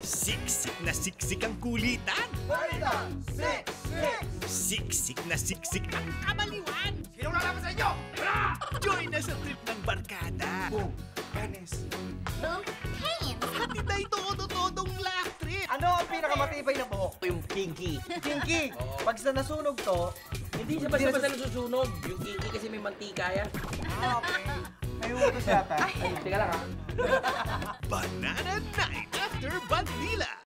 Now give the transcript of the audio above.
Siksik na siksik ang kulitan. Balita! Siksik na siksik ang kamaliwan. Sinong lalaban sa inyo? Join na sa trip ng barkada. Boom! Panis! Boom pains. Hatid na ito todo-todong lahat trip. Ano ang pinakamatibay na buhok? Yung kinky. Kinky! Pag sa nasunog to, Hindi siya basta-basta nasusunog. Yung kinky kasi may mantika yan. okay. May utos yata. Ay, teka lang ha. Banana Night after Bandila.